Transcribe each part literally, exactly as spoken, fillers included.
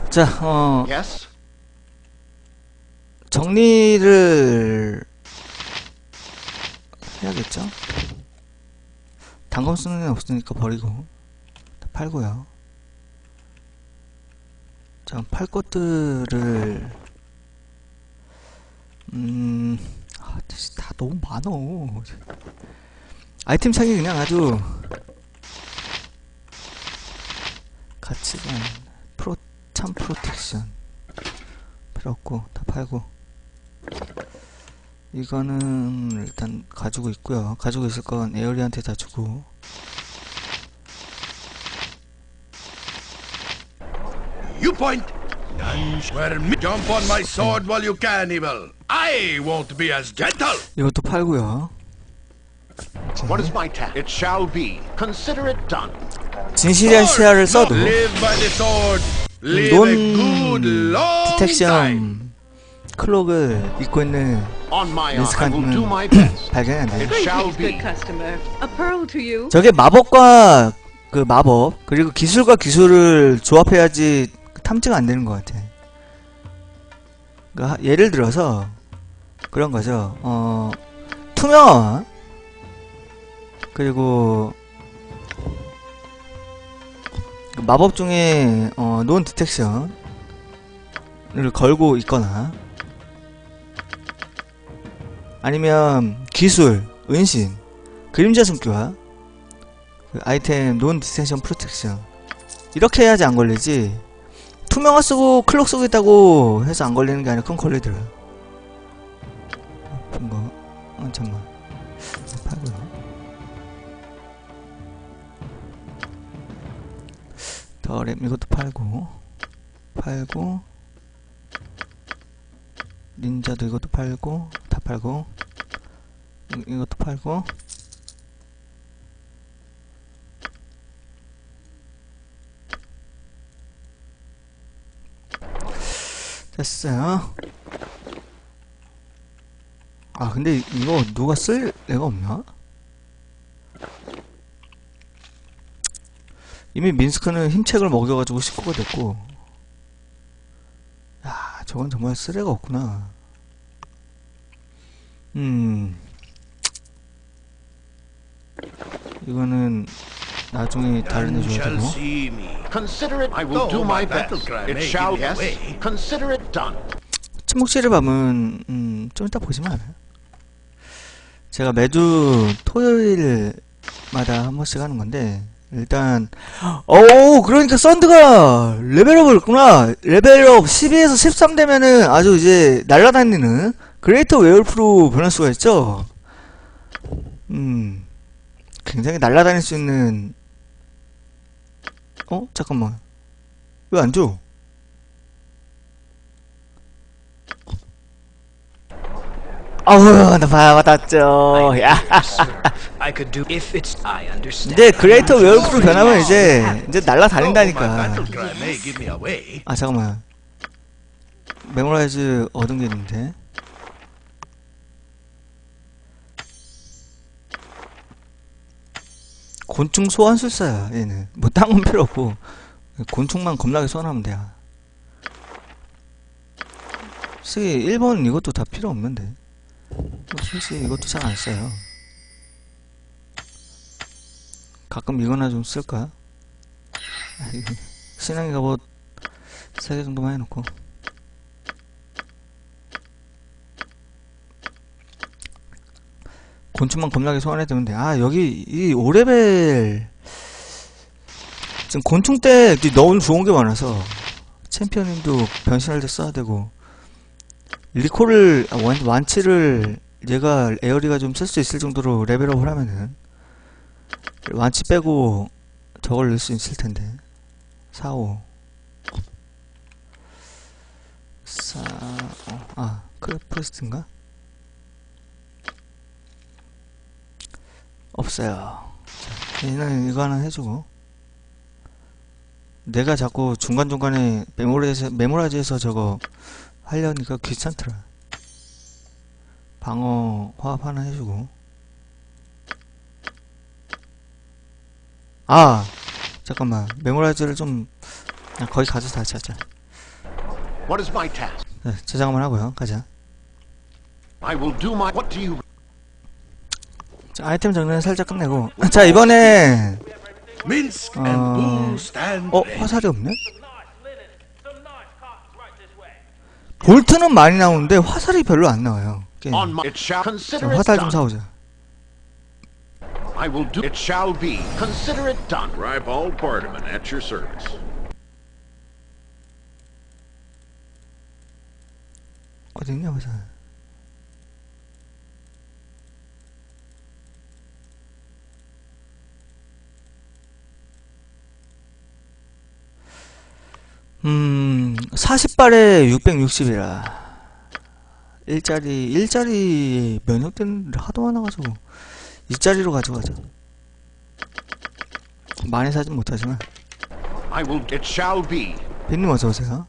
자, 어, Yes? 정리를 해야겠죠? 단검 쓰는 애 없으니까 버리고 다 팔고요. 자, 팔 것들을 음, 아, 다 너무 많어. 아이템 창이 그냥 아주 가치관, 프로, 참 프로텍션 필요 없고 다 팔고, 이거는 일단 가지고 있고요. 가지고 있을 건 에어리한테 다 주고. You point. Well, jump on my sword while you can, evil. I won't be as gentle. 이것도 팔고요. What is my task? It shall be. Consider it done. 진실한 시야를 써도 Live by the sword. Live a good 논 long time. 디텍션 클록을 입고 있는 On my honor, I will do my 린스칸은 best. 발견이 안 돼요. It shall Greetings, be. good customer. A pearl to you. 저게 마법과 그 마법 그리고 기술과 기술을 조합해야지 탐지가 안 되는 것 같아. 그러니까 예를 들어서 그런 거죠. 어, 투명화 그리고 그 마법 중에 어, 논 디텍션을 걸고 있거나, 아니면 기술, 은신, 그림자 숨기와 그 아이템 논 디텍션 프로텍션, 이렇게 해야지 안 걸리지. 투명화 쓰고 클럭 쓰고 있다고 해서 안 걸리는 게 아니라 큰 걸리더라. 아픈 거. 어, 잠깐만. 팔고요. 더램 이것도 팔고, 팔고, 닌자도 이것도 팔고, 다 팔고, 이, 이것도 팔고. 됐어요. 아, 근데 이거 누가 쓸 애가 없나? 이미 민스크는 힘책을 먹여가지고 식구가 됐고. 야, 저건 정말 쓸 애가 없구나. 음, 이거는 나중에 다른 애 None 줘야 shall 되고. see me. Consider it. I will Though do my my best. battle cry It may shall. give me Yes. away. Consider it done. 침묵실의 밤은 음, 좀 이따 보시면 알아요. 제가 매주 토요일마다 한 번씩 하는 건데, 일단 오, 그러니까 썬드가 레벨업을 했구나. 레벨업 십이에서 십삼 되면은 아주 이제 날아다니는 그레이터 웨어울프로 변할 수가 있죠. 음, 굉장히 날아다닐 수 있는. 어? 잠깐만, 왜 안 줘? 어우, 나 받았죠. 야. I could do if it's I understand. 이제 그레이터 웨어울프로 변하면 이제 이제 Though my 날아다닌다니까. battle cry may give me away. 아, 잠깐만. 메모라이즈 얻은 게 있는데. 곤충 소환술사야, 얘는. 뭐 딴 건 필요 없고 곤충만 겁나게 소환하면 돼. 솔직히 일 번 이것도 다 필요 없는데. 솔직히 이것도 잘 안 써요. 가끔 이거나 좀 쓸까? 신앙이 갑옷 세 개 정도만 해놓고. 곤충만 겁나게 소환해야 되는데. 아, 여기 이 오 레벨 지금 곤충 때 너무 좋은 게 많아서 챔피언님도 변신할 때 써야 되고, 리콜을 완, 완치를 얘가 에어리가 좀 쓸 수 있을 정도로 레벨업을 하면은 완치 빼고 저걸 넣을 수 있을 텐데. 사, 오. 사, 어, 아, 크래프스트인가? 없어요. 자, 얘는 이거 하나 해주고. 내가 자꾸 중간중간에 메모라이즈, 메모라이즈에서 저거 하려니까 귀찮더라. 방어 화합 하나 해주고. 아, 잠깐만. 메모라이즈를 좀 그냥 거기 가서 다시 하자. What is my task? 네, 저장 한번 하고요. 가자. I will do my. What do you? 자, 아이템 정리는 살짝 끝내고. 자, 이번에 Minsk 어... and bull stand 어, ready. 화살이 없네? 볼트는 많이 나오는데 화살이 별로 안 나와요. 게임. On my. It shall 자, consider it 화살 좀 done. 사오자. I will do. It shall be. Consider it done. Ribald Barterman at your service. 어딨냐, 화살. 음, 사십 발에 육백육십이라. 일자리, 일자리 면역되는 데 하도 많아가지고. 이자리로 가져가자. 많이 사진 못하지만. I will. It shall be. 빈님 어서오세요.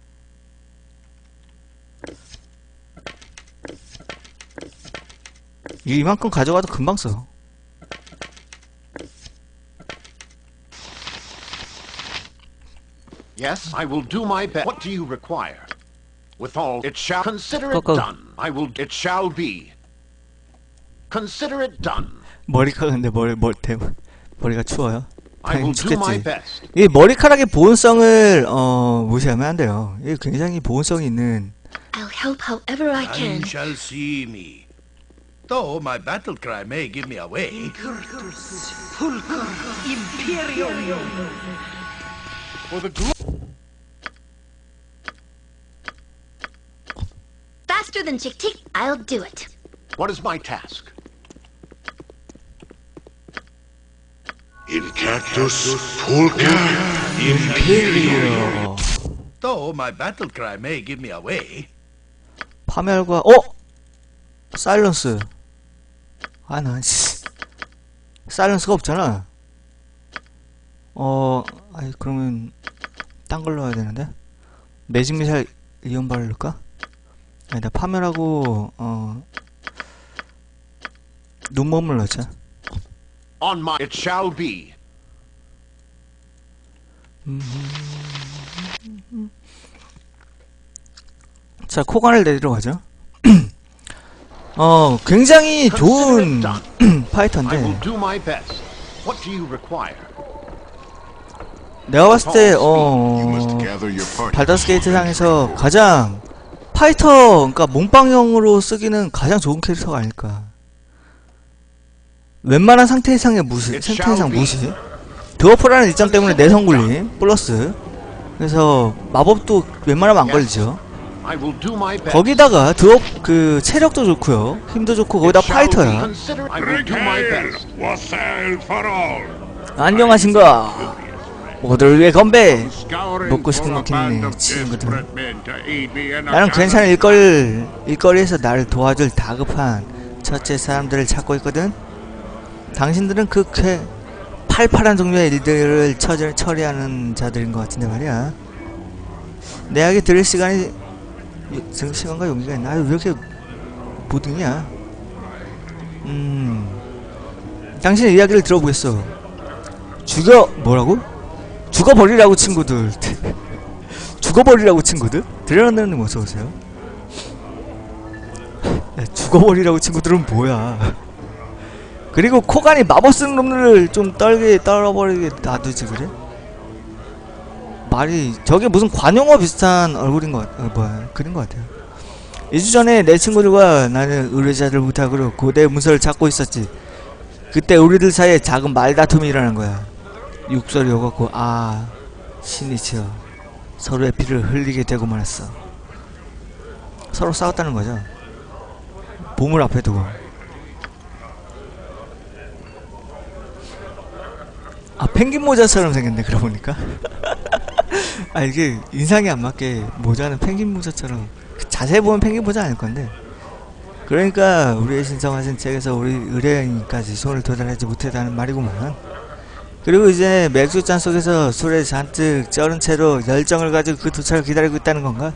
이만큼 가져가도 금방 써. Yes, I will do my best. What do you require? With all, it shall consider Go, it go. done. I will. It shall be. Consider it done. 머리카락 근데 머리 머리 대 머리가 추워요. I will 당연히 do my 춥겠지. best. 이 머리카락의 보온성을 어 무시하면 안 돼요. 이게 굉장히 보온성이 있는. I'll help however I None can. shall see me. Though my battle cry may give me away. For the glo- Faster than Chick Tick, I'll do it. What is my task? Incactus Pulca 임페리어. Though my battle cry may give me away. 파멸과 어 사일런스. 아나 씨. 사일런스가 없잖아. 어 아이 그러면 딴 걸로 해야 되는데. 매직 미사일 이온발을 넣을까? 아니다 파멸하고 어 눈몸을 넣자. On my. It shall be. 자 코관을 내리러 가죠. 어 굉장히 좋은 I will 파이터인데 do my best. What do you require? 내가 봤을 때 You must 어 gather your party. 발더스 게이트 상에서 가장 파이터 그러니까 몸빵형으로 쓰기는 가장 좋은 캐릭터가 아닐까. 웬만한 상태 이상의 무시, 상태 이상 무시. 드워프라는 일장 때문에 내성 굴림 플러스. 그래서 마법도 웬만하면 안 걸리죠. I will do my best. 거기다가 드워 그 체력도 좋고요, 힘도 좋고 거기다 It shall be 파이터야. consider- I will do my best. Wassail for all. 안녕하신가. 모두를 위해 건배. Scouring 먹고 싶은 for 거 a band 먹겠네, of 친구들. desperate men to aid me in a 나는 괜찮은 campaign. 일거리, 일거리에서 나를 도와줄 다급한 첫째 사람들을 찾고 있거든. 당신들은 그 쾌, 팔팔한 종류의 일들을 처리, 처리하는 자들인 것 같은데 말이야. 내 이야기 들을 시간이 요- 시간과 용기가 있나? 아유 왜 이렇게 보등이야. 음 당신의 이야기를 들어보겠어. 죽여 뭐라고? 죽어버리라고 친구들. 죽어버리라고 친구들? 드레너님 어서오세요. 죽어버리라고 친구들은 뭐야. 그리고 코간이 마법 쓰는 놈들을 좀 떨게 떨어버리게 놔두지 그래? 말이 저게 무슨 관용어 비슷한 얼굴인 것 같.. 어, 뭐야 그린 것 같아요. 이 주 전에 내 친구들과 나는 의뢰자들 부탁으로 고대 문서를 찾고 있었지. 그때 우리들 사이에 작은 말다툼이 일어난 거야. 육설이 오갔고 아 신이 치여 서로의 피를 흘리게 되고 말았어. 서로 싸웠다는 거죠. 보물 앞에 두고. 아 펭귄 모자처럼 생겼네 그러고 보니까. 아 이게 인상이 안 맞게 모자는 펭귄 모자처럼. 자세히 보면 펭귄 모자 아닐 건데. 그러니까 우리의 신성하신 책에서 우리 의뢰인까지 손을 도달하지 못했다는 말이구만. 그리고 이제 맥주잔 속에서 술에 잔뜩 쩔은 채로 열정을 가지고 그 도착을 기다리고 있다는 건가?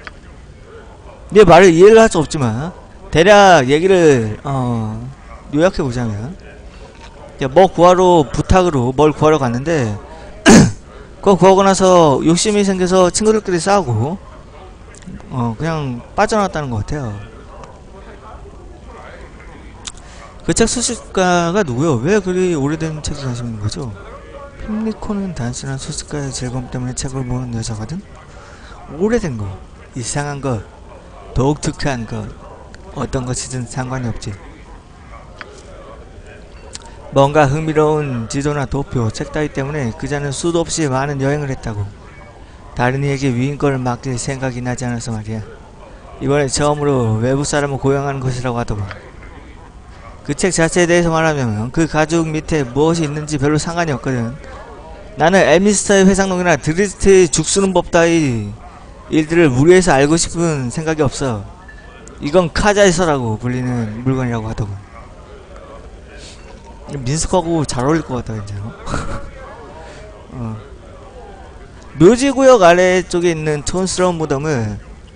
네 말을 이해를 할 수 없지만 대략 얘기를 어 요약해보자면 뭐 구하러 부탁으로 뭘 구하러 갔는데 그거 구하고 나서 욕심이 생겨서 친구들끼리 싸우고 어 그냥 빠져나왔다는 것 같아요. 그 책 수식가가 누구요? 왜 그리 오래된 책을 가시는 거죠? 핑리코는 단순한 수식가의 즐거움 때문에 책을 보는 여자거든? 오래된 거, 이상한 것, 독특한 것, 어떤 것이든 상관이 없지. 뭔가 흥미로운 지도나 도표, 책 따위 때문에 그자는 수도 없이 많은 여행을 했다고. 다른 이에게 위인권을 맡길 생각이 나지 않아서 말이야. 이번에 처음으로 외부 사람을 고용하는 것이라고 하더군. 그 책 자체에 대해서 말하면 그 가죽 밑에 무엇이 있는지 별로 상관이 없거든. 나는 엘미스터의 회상록이나 드리스트의 죽쓰는 법 따위 일들을 무리해서 알고 싶은 생각이 없어. 이건 카자에서라고 불리는 물건이라고 하더군. 민스크하고 잘 어울릴 것 같다 이제. 어. 묘지구역 아래쪽에 있는 촌스러운 무덤을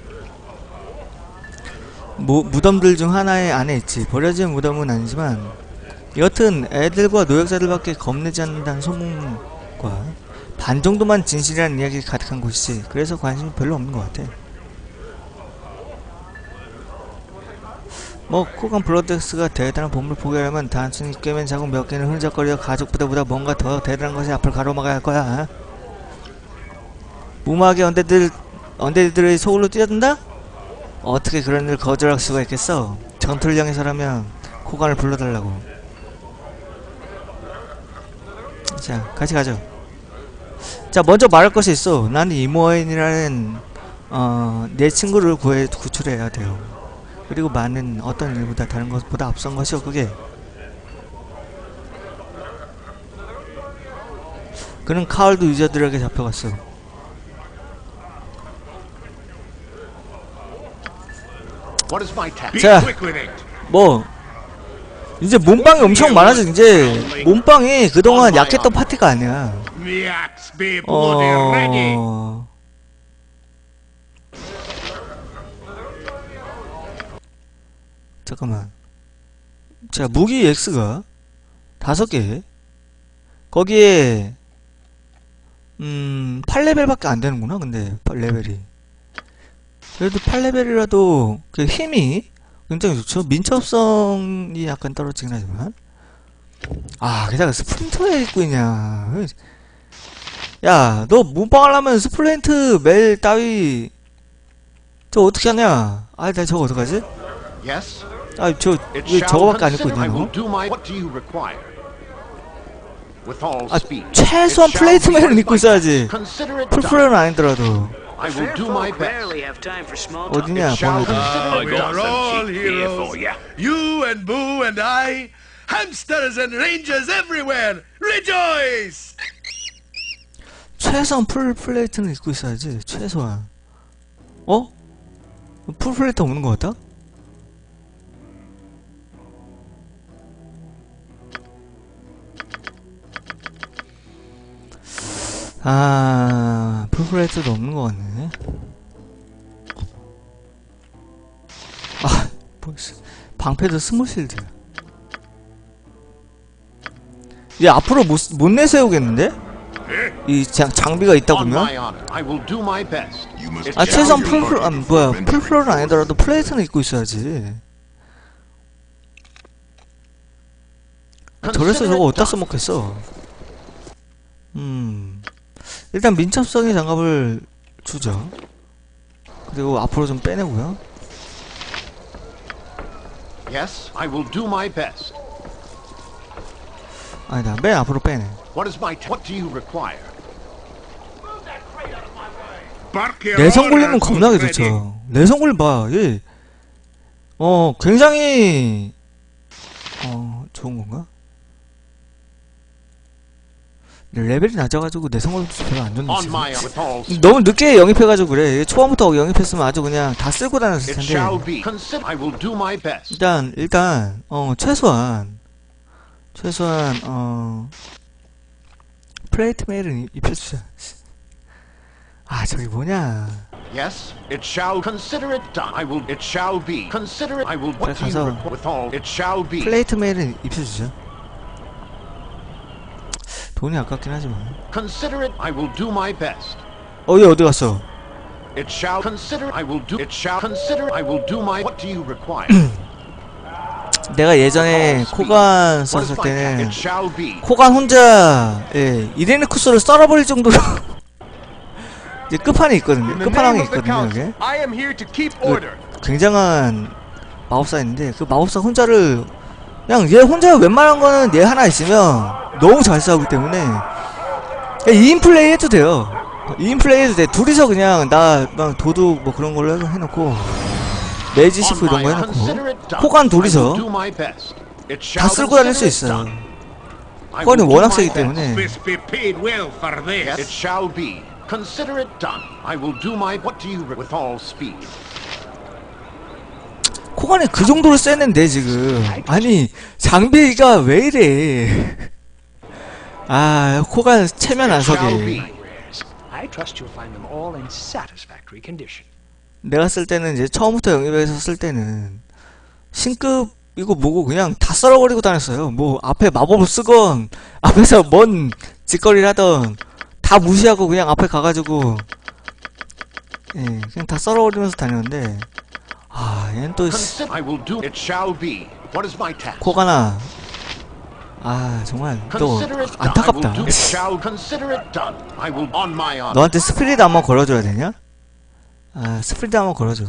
무, 무덤들 중 하나의 안에 있지. 버려진 무덤은 아니지만 여튼 애들과 노약자들밖에 겁내지 않는다는 소문과 반 정도만 진실이라는 이야기가 가득한 곳이지. 그래서 관심이 별로 없는 것 같아. 뭐 코간 블러드스가 대단한 보물을 포기하려면 단순히 꿰맨 자국 몇 개는 흔적거리어 가죽 부대보다 뭔가 더 대단한 것이 앞을 가로막아야 할 거야. 무모하게 언데들, 언데들의 속으로 뛰어든다? 어떻게 그런 일을 거절할 수가 있겠어? 전투를 향해서라면 코간을 불러달라고. 자, 같이 가죠. 자, 먼저 말할 것이 있어. 나는 이모인이라는 어, 내 친구를 구해 구출해야 돼요. 그리고 많은 어떤 일보다 다른 것보다 앞선 것이요, 그게. 그는 카울도 유저들에게 잡혀갔어. 자, 뭐 이제 몸빵이 엄청 많아져. 이제 몸빵이 그동안 약했던 파티가 아니야. 어... 잠깐만. 자, 무기 X가 다섯 개. 거기에 음... 팔 레벨밖에 안 되는구나. 근데 레벨이 그래도 팔 레벨이라도 그 힘이 굉장히 좋죠. 민첩성이 약간 떨어지긴 하지만. 아, 게다가 스프린트를 입고 있냐. 야, 너 몸빵 하려면 스플린트 멜 따위 저 어떻게 하냐. 아, 나 저거 어떡하지? 아, 저 왜 저거밖에 안 입고 있냐 너? 아, 최소한 플레이트맨은 입고 있어야지. 풀플레이는 아니더라도. 어디냐, 번호도. Ah, we are all heroes. You and Boo and I, hamsters and rangers everywhere. Rejoice! 최소한 풀플레이트는 입고 있어야지. 최소한. 어? 풀플레이트 없는 것 같다? 아, 풀플레이트도 없는 것 같네. 아, 뭐, 방패도 스몰실드. 얘 앞으로 못, 못 내세우겠는데? 이 장, 장비가 있다 보면? 아, 최소한 풀플, 아, 뭐야, 풀플러는 아니더라도 플레이트는 입고 있어야지. 저래서 저거 어디다 써먹겠어? 음. 일단 민첩성의 장갑을 주죠. 그리고 앞으로 좀 빼내고요. Yes, I will do my best. 아니다, 맨 앞으로 빼내. What is my what do you require? 내성 굴림은 겁나게 좋죠. 내성 굴림 봐, 얘. 어, 굉장히 어, 좋은 건가? 레벨이 낮아가지고 내성 굴림도 별로 안 좋네. 너무 늦게 영입해가지고 그래. 초반부터 영입했으면 아주 그냥 다 쓸고 다녔을 텐데. 일단 일단 어 최소한 최소한 어 플레이트 메일은 입혀주자. 아, 저기 뭐냐. Yes, it shall consider it done. I will. It shall be. Consider it. I will. What do you require? With all, it shall be. 플레이트 메일은 입혀주죠. 돈이 아깝긴 하지만. Consider it. I will do my best. 어, 얘 어디 갔어? It shall consider I will do. It shall consider I will do my. What do you require? 내가 예전에 코간 What is 썼을 my task? 때는 It shall be. 코간 혼자 예, 이레니쿠스를 썰어버릴 정도로 이제 끝판에 있거든요. In the 끝판왕에 name of the 있거든요. council, 이게 I am here to keep order. 굉장한 마법사인데 그 마법사 혼자를 그냥 얘 혼자 웬만한 거는 얘 하나 있으면 너무 잘 싸우기 때문에 그냥 이 인 플레이 해도 돼요. 이 인 플레이 해도 돼. 둘이서 그냥 나 막 도둑 뭐 그런 걸로 해놓고 매지 시프 이런 거 해놓고 코간 둘이서 다 쓸고 다닐 수 있어요. 코간이 워낙 세기 때문에 Must be paid well for this. It shall be. Consider it done. I will do my. What do you re- with all speed? 코간이 그 정도로 쎄는데 지금 아니 장비가 왜 이래. 아 코간 체면 안 Shall 서게. be. I trust you'll find them all in satisfactory condition. 내가 쓸 때는 이제 처음부터 영입해서 쓸 때는 신급 이거 뭐고 그냥 다 썰어버리고 다녔어요. 뭐 앞에 마법을 쓰건 앞에서 뭔 짓거리를 하던 다 무시하고 그냥 앞에 가가지고 예 그냥 다 썰어버리면서 다녔는데 아 얘는 또 씨, Consider. I will do. It shall be. What is my task? 코가나 아 정말 또 Consider it done. I 안타깝다. will do. It shall consider it done. I will on my honor. 너한테 스피릿 한번 걸어줘야 되냐? 아 스피릿 한번 걸어줘.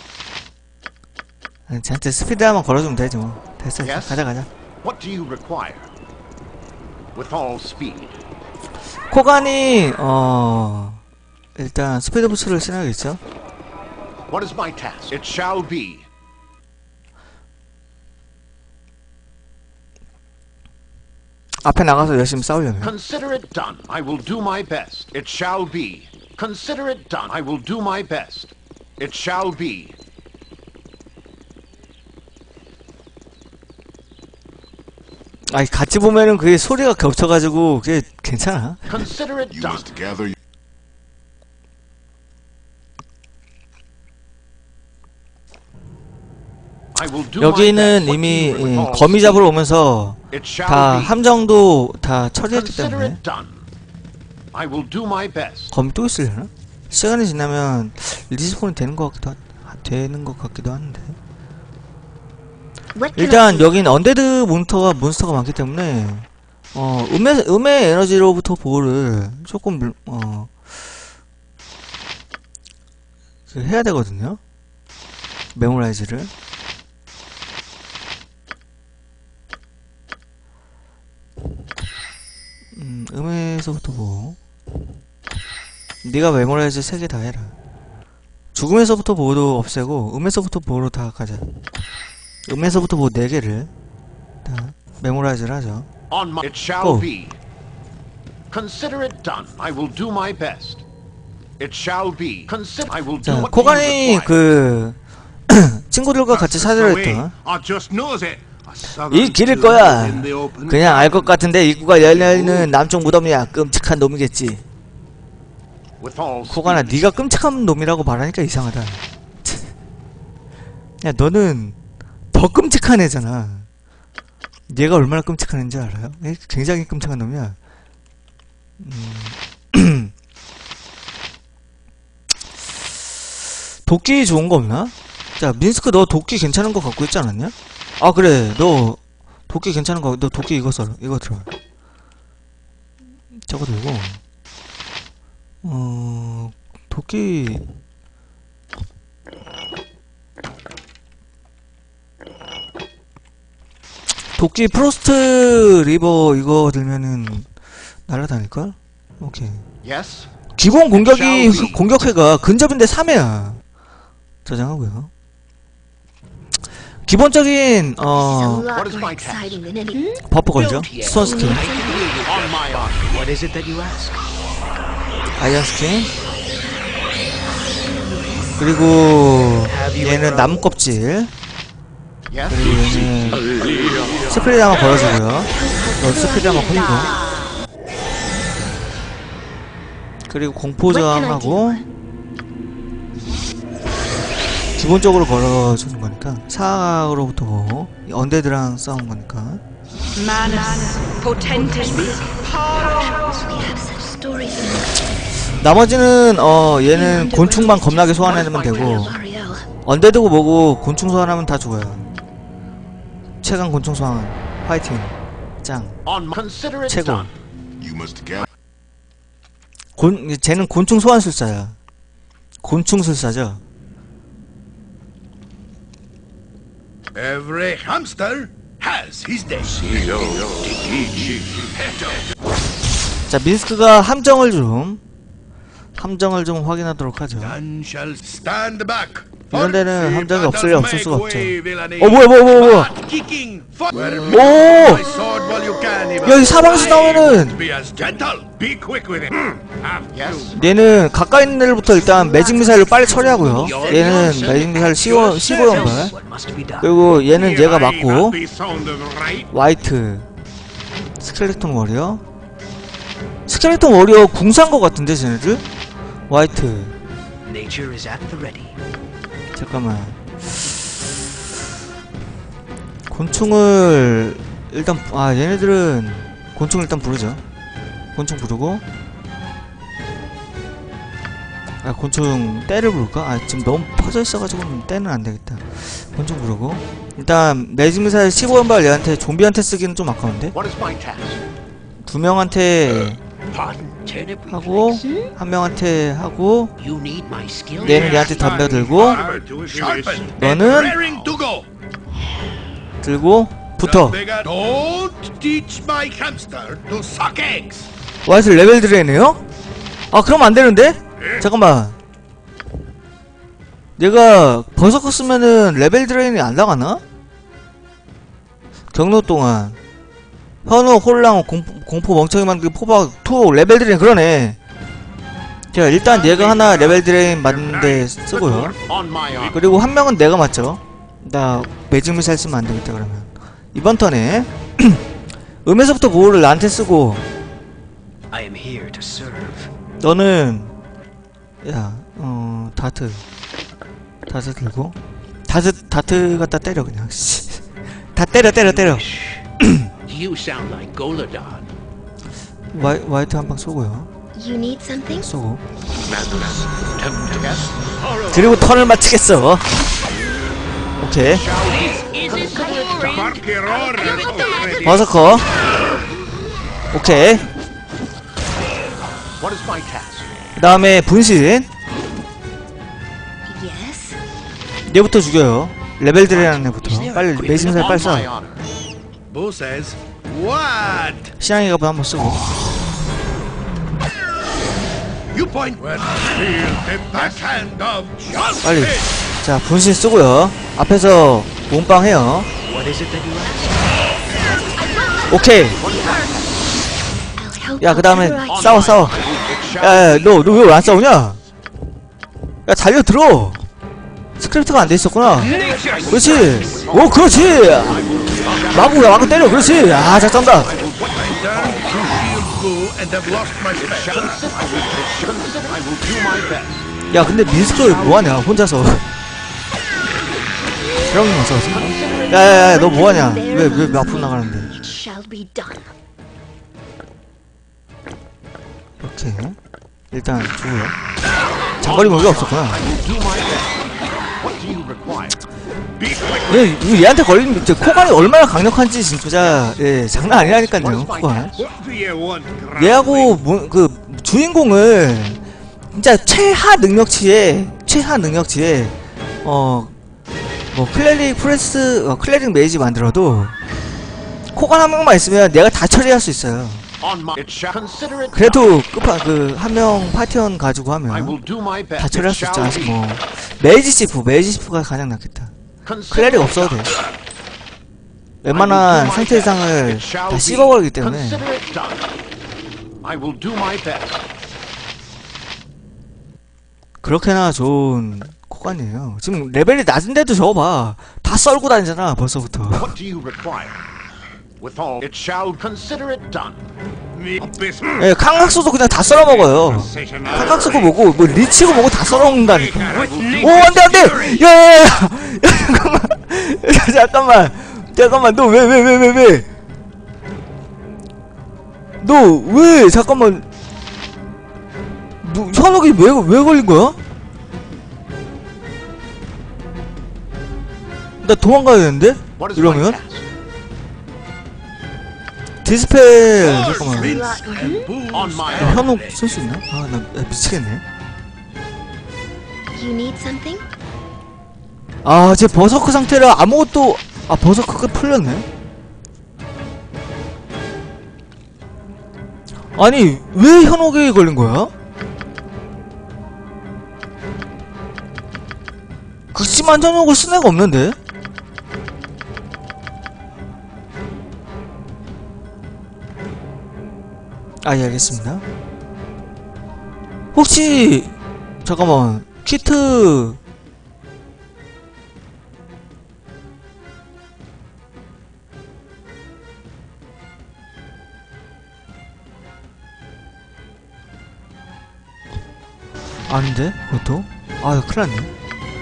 아니, 쟤한테 스피릿 한번 걸어주면 되지 뭐. 됐어. Yes? 가자 가자. What do you require? With all speed. 코간이 어 일단 스피드 부스를 신어야겠죠? What is my task? It shall be. 앞에 나가서 열심히 싸우려면 Consider it done. I will do my best. It shall be. Consider it done. I will do my best. It shall be. 아니 같이 보면은 그게 소리가 겹쳐가지고 그게 괜찮아. Consider it You done. must gather. I will do my 여기는 best. What do 이미 you with 예, all 거미 speed? 잡으러 오면서 It shall 다 be. 함정도 다 처리했기 Consider 때문에 it done. I will do my best. 거미 또 있으려나? 시간이 지나면 리스폰이 되는 것 같기도 하, 되는 것 같기도 한데 What can I 일단 do? 여긴 언데드 몬스터가 몬스터가 많기 때문에 어 음의 음의 에너지로부터 보호를 조금 물- 어 그 해야 되거든요. 메모라이즈를 음 음에서부터 보호. 네가 메모라이즈 세 개 다 해라. 죽음에서부터 보호도 없애고 음에서부터 보호로 다 가자. 음에서부터 보호 네 개를 다 메모라이즈를 하죠. On my. It shall Go. be. Consider it done. I will do my best. It shall be. Consider. I will do 자, what you 코간이 require. 그 친구들과 같이 사기로 했던 I just knows it. 이 길일 거야. 그냥 알 것 같은데 입구가 열려있는 남쪽 무덤이야. 끔찍한 놈이겠지. With all 코간아, speed. 네가 끔찍한 놈이라고 말하니까 이상하다. 야, 너는 더 끔찍한 애잖아. 얘가 얼마나 끔찍한 애인지 알아요? 얘 굉장히 끔찍한 놈이야. 음. 도끼 좋은 거 없나? 자, 민스크 너 도끼 괜찮은 거 갖고 있지 않았냐? 아, 그래. 너 도끼 괜찮은 거, 너 도끼 이거 써. 이거 들어. 저거 들고. 어, 도끼. 도끼 프로스트 리버 이거 들면은 날아다닐걸? 오케이. Yes. 기본 공격이, 공격회가 근접인데 삼 회야. 저장하고요. 기본적인, This is a 어, lot What is more my task? exciting than any. 버프 걸죠? 스톤 스킨, On my honor. What is it that you ask? 아이언 스킨, 그리고 얘는 나무 껍질, Yes. 그리고 얘는 스피릿 한번 걸어주고요. 너 스피릿 한번 걸리고, 그리고 공포 저항하고, 기본적으로 걸어주는 거니까 사악으로부터 보고 언데드랑 싸운 거니까. Manus, potentis, We have such stories in 나머지는 어 얘는 곤충만 겁나게 소환하면 되고 L'Oreal. 언데드고 뭐고 곤충 소환하면 다 죽어요. 최강 곤충 소환 화이팅 짱 On consider it 최고. done. You must get. 곤 쟤는 곤충 소환술사야. 곤충술사죠. Every hamster has his day. 자 민스크가 함정을 좀 함정을 좀 확인하도록 하죠. None shall stand back. 이런 데는 함정이 없을래 없을 수가 없죠. 어 어 뭐야 뭐야 뭐야 뭐야. 오! 오! 야, 이 사방에서 나오면은 Be as gentle. Be quick with it. Have Yes. 얘는 가까이 있는 애들부터 일단 매직 미사일로 빨리 처리하고요. 얘는 매직 미사일 십오, 십오 연발. What must be done? 그리고 얘는 얘가 맞고 Be sounded right. 화이트 스켈레톤 워리어. 스켈레톤 워리어 궁산 거 같은데 쟤네들? 화이트. Nature is at the ready. 잠깐만. 곤충을 일단 아 얘네들은 곤충 일단 부르죠. 곤충 부르고 아 곤충 떼를 부를까? 아 지금 너무 퍼져 있어가지고 떼는 안 되겠다. 곤충 부르고 일단 매직미사일 십오 연발 얘한테 좀비한테 쓰기는 좀 아까운데 What is my task? 두 명한테 Pardon, turnip 하고 한 명한테 하고 You need my skill. 얘는 얘한테 덤벼 들고 Whatever to his wish. Sharpen. 너는 Raring to go. 들고 붙어. Bigger. Don't teach my hamster to suck eggs. 와이스 레벨 드레이네요? 아 그럼 안 되는데? 잠깐만. 얘가 버서커 쓰면은 레벨 드레인이 안 나가나? 경로 동안 현우 홀랑 공포, 공포 멍청이 만들기 포박 투 레벨 드레인 그러네. 자 일단 얘가 하나 레벨 드레인 맞는데 쓰고요. On my honor. 그리고 한 명은 내가 맞죠. 나 매직 미사일 쓰면 안 되겠다 그러면. 이번 턴에 음에서부터 보호를 나한테 쓰고 I am here to serve. 너는 야, 어, 다트 다트 들고 다트 다트 갖다 때려 그냥. 씨. 다 때려 때려 때려. You sound like Goladon. 와이, 화이트 한 방 쏘고요. You need something? 쏘고 Yes. 그리고 턴을 마치겠어. 오케이 Bark your orders already. 버서커. 오케이 What is my task? 그 다음에 분신 Yes. 얘부터 죽여요. 레벨 드레이라는 애부터 빨리 매진살 빨리 On my 쏴. honor. Bo says, what? 시향이가 한번 쓰고 You point where feel the backhand of 빨리. justice. 자 분신 쓰고요. 앞에서 몸빵 해요. What is it that you ask? 오케이. I'll help 야 그 다음에 whoever I 싸워 싸워. It shall 야야 너 너 왜 안 싸우냐? 야 달려들어. 스크립트가 안 돼 있었구나. 그렇지. 오 그렇지. 마구야 마구 때려. 그렇지. 아 잘 쏜다. I turned to shield Boo and have lost my spell. consider. I will do my best. 야 근데 민스크 뭐하냐 혼자서. 그런 거 없어. 야야야 너 뭐하냐? 왜 왜 앞으로 나가는데? It shall be done. 이렇게 일단 주고요. 장거리 무기가 없었구나. Do my best. What do you require? 얘, 이거 얘한테 걸리면 저 코관이 얼마나 강력한지 진짜 예 장난 아니라니까요. What is my 코관. task? What do you want? Grandpa? 얘하고 뭐, 그 주인공을 진짜 최하 능력치에 최하 능력치에 어 뭐 클레릭 프레스 어, 클레릭 메이지 만들어도 코관 한 명만 있으면 내가 다 처리할 수 있어요. On my. It shall consider it. 그래도 끝판 그 한 명 파티원 가지고 done. I 하면 will do my best. 다 처리할 It 수 shall 있잖아. be. 뭐 메이지 시프 메이지 시프가 가장 낫겠다. Consider 클레릭 it 없어도 done. 돼. I will 웬만한 do my 상태 best. 이상을 It shall 다 be. 씹어버리기 때문에 Consider it done. I will do my best. 그렇게나 좋은 코관이에요. 지금 레벨이 낮은데도 저거 봐. 다 썰고 다니잖아 벌써부터. What do you require? With all, it shall consider it done. Me best. 예, 캉각수도 그냥 다 썰어먹어요. 캉각수고 뭐고 뭐 리치고 뭐고 다 썰어먹는다니까. 오 안돼 안돼. 야야야. 잠깐만. 야, 잠깐만. 잠깐만 너 왜 왜 왜 왜 왜? 너 왜 잠깐만. 뭐, 현욱이 왜, 왜 걸린 거야? 나 도망가야 되는데? What is my 이러면? task? 디스펠, First, 잠깐만. rinse and boo. On my 아, 현욱 쓸 수 있나? 아, 나, 나 미치겠네. You need something? 아, 제 버서크 상태라 아무것도, 아, 버서크가 풀렸네? 아니, 왜 현욱이 걸린 거야? 극심한 현욱을 쓴 애가 없는데? 아, 예, 알겠습니다. 혹시, 잠깐만, 퀴트, 아닌데? 그것도? 아, 큰일 났네.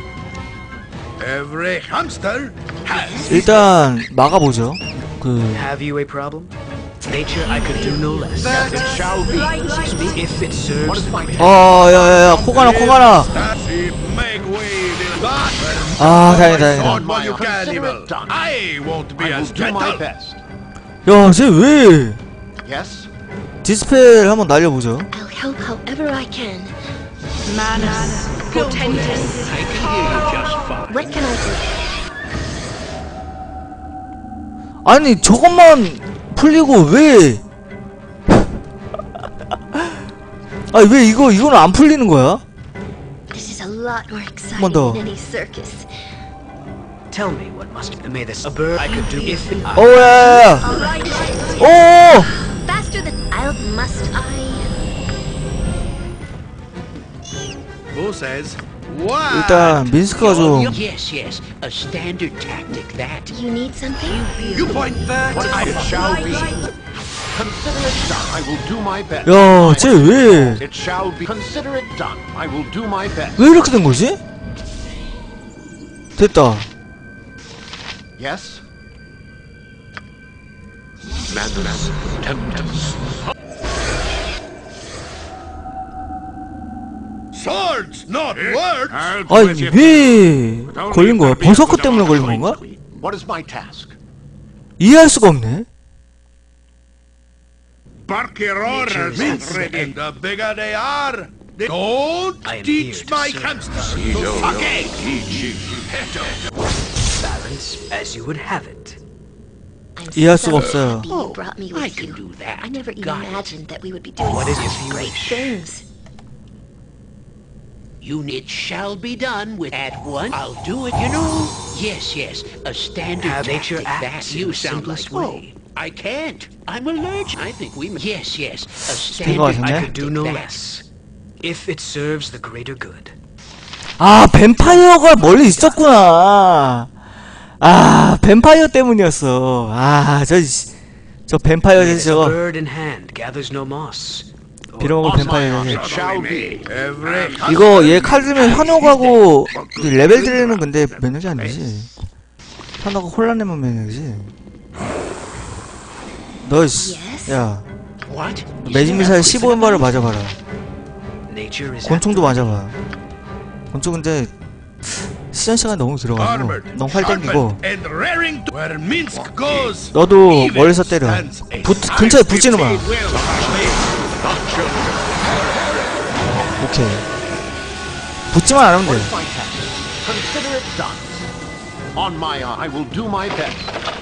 Every hamster has 일단, 막아보죠. 그, Have you a problem? Nature, I could do no less. It shall be. If it serves What is my task? 어, 야, 야, 야, 코가나, 코가나! Stasi make way with that. 아, 다행이다, 다행이다. On my you Consider cannibal. it done. I won't be I will as do my gentle. best. 야, 쟤 왜, Yes? 디스펠 한번 날려보죠. I'll help however I can. Manus, Potentis. I can hear you just fine. What can I do? 아니, 저것만 풀리고 왜, 아니, 왜 이거, 이거는 안 풀리는 거야? This is a lot more 번 exciting 더. than any circus. Tell me what must be made this a bird I could do if it 오, 야, 야, 야. All right. 오! Faster than I'll must I. Who says what? 일단, 민스크가 좀, Yes, yes, a standard tactic that. You need something? You point that. What is it shall be? Consider it done. I will do my best. 야, 쟤 왜, It shall be. Consider it done. I will do my best. 왜 이렇게 된 거지? 됐다. Yes? Manus Temptus. Swords, not words. I'll do 아니, as you 왜 Only 걸린 거야? if there be 버서크 good 때문에 on 걸린 the 건가? point. What is my task? 이해할 수가 없네. Barkeroras Mince, ready. and the bigger they are, they don't I am teach here to my serve. hamster to suck eggs. balance as you would have it. I'm 이해할 so 수가 없어요. happy you brought me I with can you. do that. I never even Got it. imagined that we would be doing What is it such you great wish? things. You it shall be done with at once. I'll do it, you know. Yes, yes, a standard Have nature tactic act that in you the sound simplest like. way. Oh, I can't. I'm allergic. I think we. Yes, yes, a 이거 standard 같은데? I could do no that. less. If it serves the greater good. 아, 뱀파이어가 멀리 있었구나. 아, 뱀파이어 때문이었어. 아, 저, 씨, 저 뱀파이어 As a 저거 bird in hand gathers no moss. 빌어먹을 뱀파이어. It shall be. Every 이거 얘 칼 들면 현혹하고 그 레벨 들리는 건데 면역이 안 되지. 현혹하고 혼란내면 면역이지. 너, 씨, Yes? 야, What? 매직 미사일 십오 연발을 맞아봐라. Nature is 권총도 맞아봐. 권총 근데 시전 시간 너무 길어가지고 armored, 너무 활 땡기고. sharpened, and raring to where Minsk goes. 너도 even 멀리서 때려. stands a 붙, 근처에 붙지는 마. 오케이. 붙지만 않으면 What 돼. is my task? Consider it done. On my honor, I will do my best.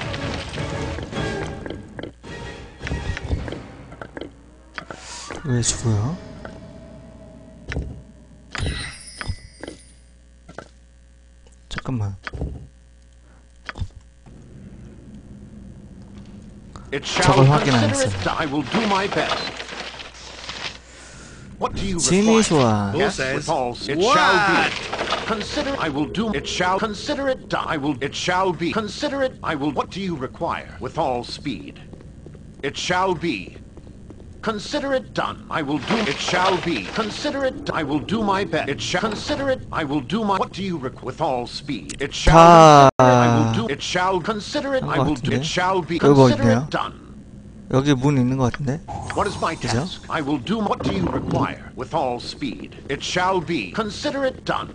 왜 죽어요? 잠깐만. It shall 저걸 확인 안 consider 했어. it done. I will do my best. What do you 짐이 require? 좋아. Who Yes, says with all, it what? shall be. Consider I will do it shall consider it done. I will it shall be. Consider it I will what do you require? With all speed. It shall be. Consider it done. I will do it shall be. Consider it I will do my best. It shall consider it I will do my what do you require? With all speed. It shall 다 consider it I will do it shall consider it I will do 같은데? it shall be 그거 consider 있네요. it done. 여기 문 있는 것 같은데? What is my task? I will do. What do you require? With all speed. It shall be. Consider it done.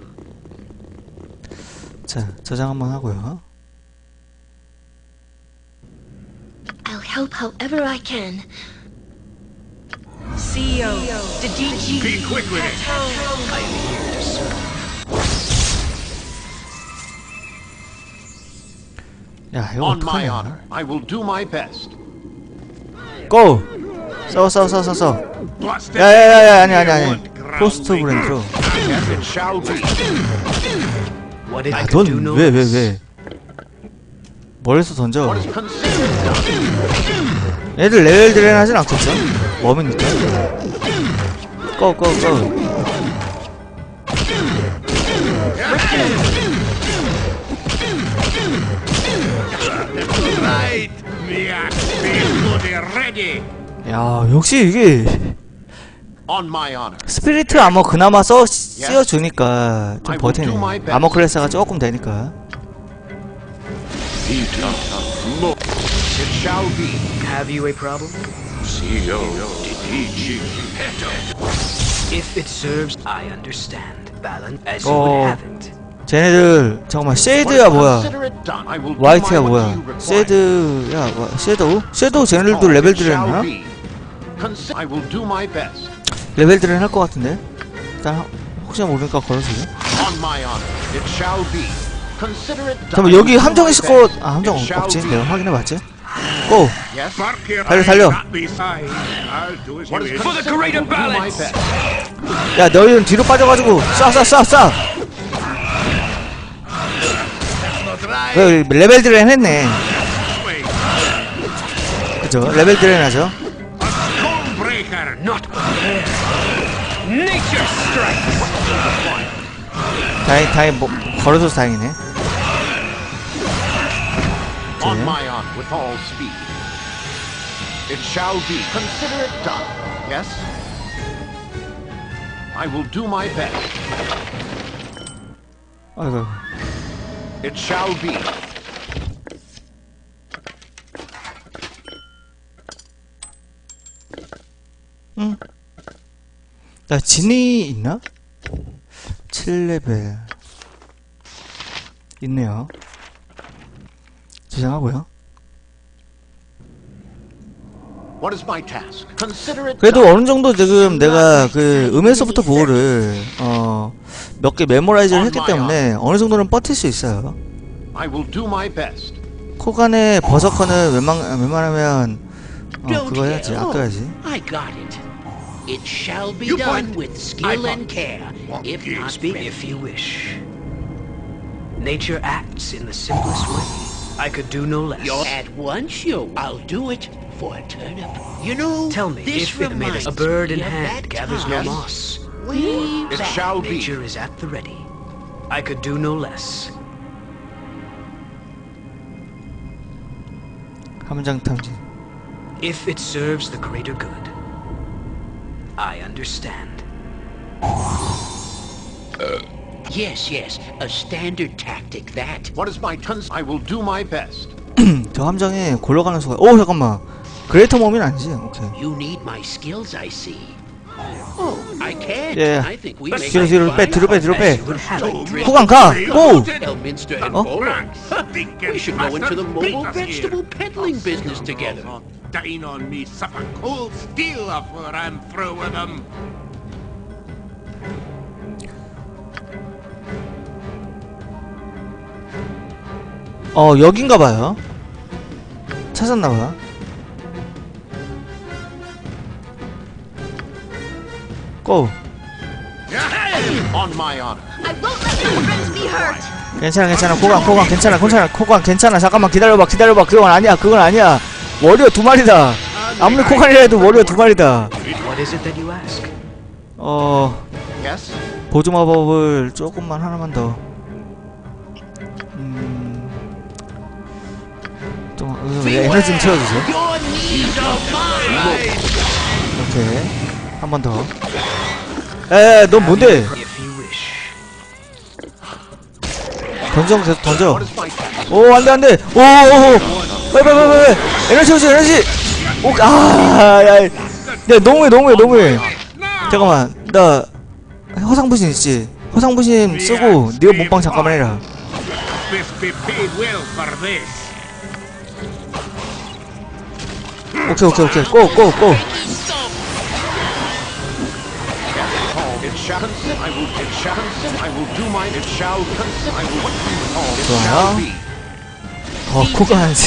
자, 저장 한번 하고요. I'll help however I can. C E O, the D G. Be quick with it. 야, 이거 On my 어떡하냐? honor, I will do my best. 고! 싸워 싸워 싸워 싸워 싸워. Blast 야야야야 아니 아니 아니. 포스트 브랜드로. Yes, it shall be. What if I 야, could do 넌 no 왜 왜 less? 왜? 멀리서 던져. What is considered done? 애들 레벨 드레인 하진 않겠죠? 웜이니까. 고, 고, 고. right. Me axe be ready. 야, 역시 이게 On my honor. 스피리트 아머 그나마 써 씌워주니까 좀 버티네. 아머 클래스가 조금 되니까. Peter, Mo, It shall be. Have you a problem? C E O, D G, Peter. If it serves, I understand. Balance as Oh. you would have it. 쟤네들 잠깐만 쉐이드야 뭐야? 화이트야 뭐야? 쉐이드야 뭐, 섀도우? 섀도우 쟤네들도 레벨 드레인이나? I will do my best. 레벨 드레인 할 것 같은데? 일단 혹시나 모르니까 걸어주죠. On my honor. It shall be. Consider it done. 잠깐만 여기 함정 있을 것... 아 함정 없지? 내가 확인해봤지? 고! Yes. 달려 달려! I'll do as What you is wish. for the greater balance? 야 너희는 뒤로 빠져가지고 쏴 쏴 쏴 쏴! 왜 레벨 드레인 했네. 그죠? 레벨 드레인 하죠. Stormbreaker, not Nature strikes! 다행 다행 뭐 걸어줘서 다행이네. On my honor, with all speed. It shall be. Consider it done. Yes. I will do my best. 아이고. It shall be. 응. 나 진이 있나? 칠 레벨 있네요. 저장하고요. What is my task? Consider it 그래도 done. 어느 정도 지금 내가 그 음에서부터 보호를 어 몇 개 메모라이즈를 했기 때문에 어느 정도는 버틸 수 있어요. I will do my best. 코간의 버서커는 웬만 웬만하면 어 Don't 그거 해야지 yell. 아껴야지. I got it. It shall be You done point. with skill I and care. point. If You not Speak ready. if you wish. Nature acts in the simplest way. I could do no less. You're at once, you. I'll do it for a turnip. You know, Tell me, this if it made reminds a bird in me of hand that gathers no time. moss. Way It back. shall be. Nature is at the ready. I could do no less. 함장 탐지. If it serves the greater good. I understand. Yes, yes, a standard tactic that. What is my cons? I will do my best. 저 함정에 골러가는 수가. 오 잠깐만. 그레이터 머민 아니지? 오케이. You need my skills, I see. Oh, I can. 예. I think we make 뒤로 뒤로 빼 뒤로 빼 뒤로 빼. You would have it. 호강 가. 고. Elminster and Oh. Bowler. We should go into the mobile vegetable peddling business together. Dine on me, suffer cold steel after I'm through with them. 어 여긴가봐요. 찾았나봐. 고. On my honor. I won't let my friends be hurt. 괜찮아 괜찮아 코강 코강 괜찮아 괜찮아 코강 괜찮아 잠깐만 기다려봐 기다려봐 그건 아니야 그건 아니야 워리어 두 마리다 아무리 코강이라 해도 워리어 두 마리다. What is it that you ask? 어 Yes. 보조 마법을 조금만 하나만 더. 음. 좀 음, 에너지 좀 채워주세요. Your needs are mine. 오케이 한 번 더. 에에 넌 뭔데? If you wish. 던져 계속 던져. What is my task? 오 안돼 안돼. 오오오. 빨리 빨리 빨리 빨리. 에너지 채워줘 에너지. 오, 아, 야, 야, 너무해, 너무해, 너무해. 잠깐만, 나 허상부심 있지? 허상부심 쓰고 네가 몸빵 잠깐만 해라. 오케이, 오케이, 오케이. 고, 고, 고. 좋아요. 어, 코가 하지.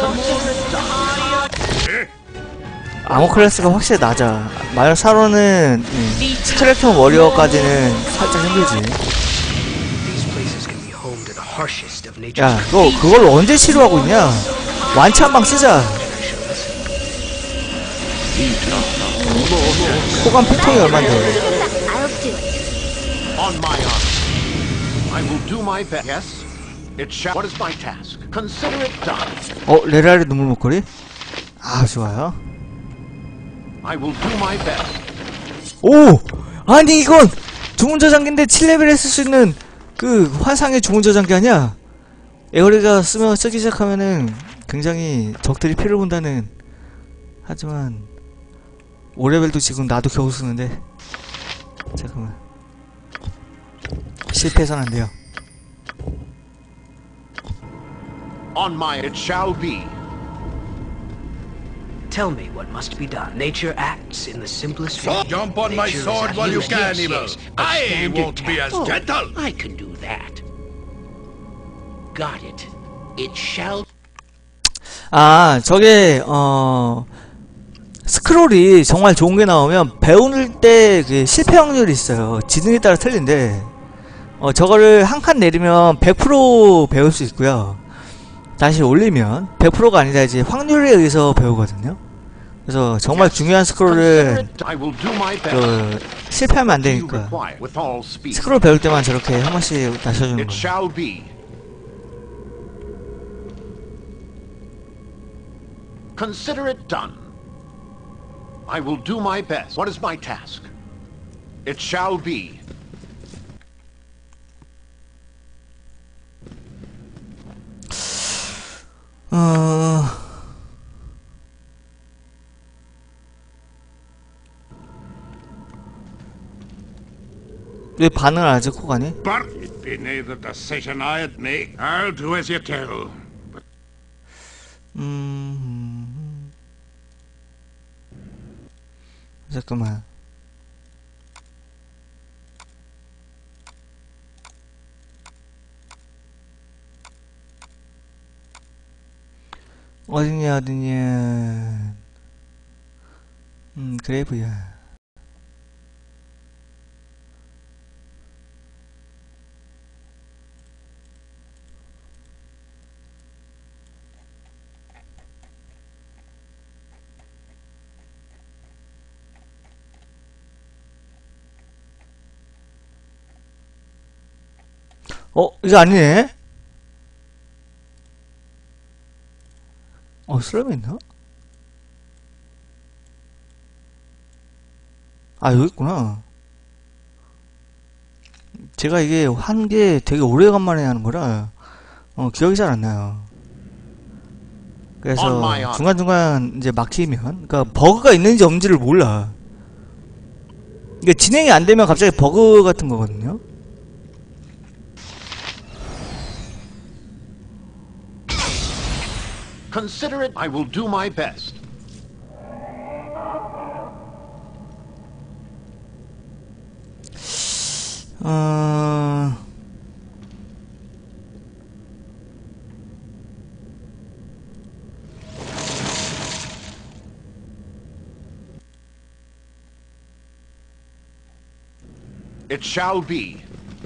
아머 클래스가 확실히 낮아. 마이너 사로는 음, 스크래톤 워리어까지는 살짝 힘들지. 야, 너 그걸 언제 치료하고 있냐? 완치 한 방 쓰자. 호감 패턴이 얼만데? On my honor, I will do my best. Yes, it shall. What is my task? Consider it done. 어, 레라의 눈물 목걸이? 아, 좋아요. I will do my best. 오! 아니 이건 주문 저장기인데 칠 레벨에 쓸 수 있는 그 환상의 주문 저장기 아니야? 에어리가 쓰면 쓰기 시작하면은 굉장히 적들이 피를 본다는. 하지만 오 레벨도 지금 나도 겨우 쓰는데. 잠깐만. 실패해서는 안 돼요. On my it shall be. Tell me what must be done. Nature acts in the simplest way. Jump on my Nature is sword at while you use. can, Yes, Evil. yes, a I standard won't be ta- as Oh, gentle. I can do that. Got it. It shall. 아, 저게 어 스크롤이 정말 좋은 게 나오면 배우는 때 그 실패 확률이 있어요. 지능에 따라 틀린데 어 저거를 한 칸 내리면 백 퍼센트 배울 수 있고요. 다시 올리면 백 퍼센트가 아니라 이제 확률에 의해서 배우거든요. 그래서 정말 중요한 스크롤은 I will do my best. 그 실패하면 안 Do you 되니까 require with all speed? 스크롤 배울 때만 저렇게 한 번씩 다셔주는 It 거예요. shall be. Consider it done. I will do my best. What is my task? It shall be. 어... 왜 반응을 안 하지, 코가니? But it be neither decision I'd make. I'll do as you tell. 음... 잠깐만. 어디냐, 어디냐. 음, 그레이브야. 어, 이거 아니네? 어, 슬램이 있나? 아, 여기 있구나. 제가 이게 한 게 되게 오래간만에 하는 거라, 어, 기억이 잘 안 나요. 그래서 중간중간 이제 막히면, 그니까 버그가 있는지 없는지를 몰라. 이게 진행이 안 되면 갑자기 버그 같은 거거든요? Consider it. I will do my best. 어... It shall be.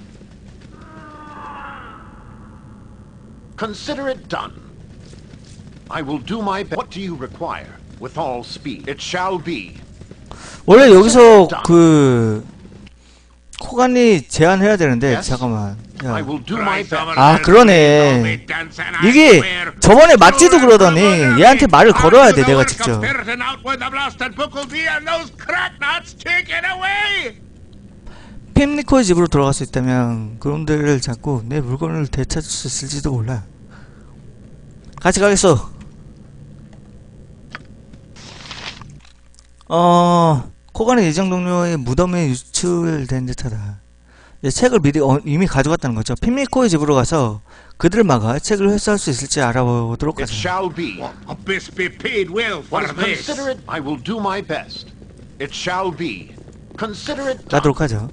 Consider it done. I will do my best. What do you require? With all speed. It shall be. 원래 여기서 그 코간이 제안해야 되는데 Yes. 잠깐만. 야. I will do my best. 아, 그러네. 이게 저번에 맞지도 그러더니 얘한테 말을 걸어야 돼, 내가 직접. 팸니코의 집으로 돌아갈 수 있다면 그놈들을 잡고 내 물건을 되찾을 수 있을지도 몰라. 같이 가겠어. 어, 코간의 예정 동료의 무덤에 유출된 듯하다. 이제 책을 미리 어, 이미 가져갔다는 거죠. 핀미코의 집으로 가서 그들을 막아 책을 회수할 수 있을지 알아보도록 It 하자. shall be. Abyss be paid well for What is this. consider it, I will do my best. It shall be. Consider it done. 가도록 하죠.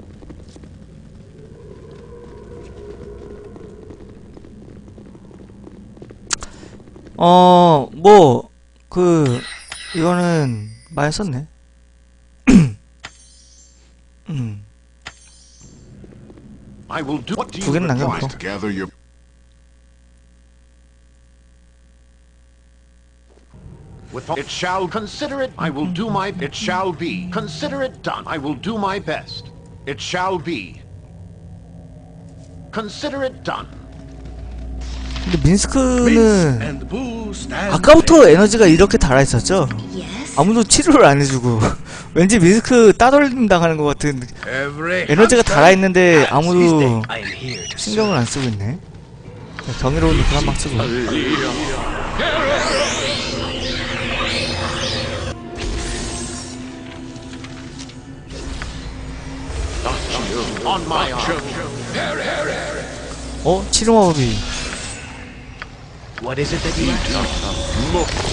어, 뭐, 그, 이거는 많이 썼네. 음, I will do. What do 두 you 개는 require? 남겨놓고. Gather your With all, it shall consider it. I will do my. It shall be. Consider it done. I will do my best. It shall be. Consider it done. 근데 Mince 민스크는 and Boo stand 아까부터 에너지가 이렇게 달아있었죠? Yes? 아무도 치료를 안 해주고. 왠지 민스크 따돌림 당하는 것 같은 every 에너지가 hamster 달아있는데 has 아무도 his day. I am here to 신경을 안 쓰고 있네. 자, 경이로운 눈을 한방 쓰고. On my honor. 어? 치료 마법이. What is it that you want?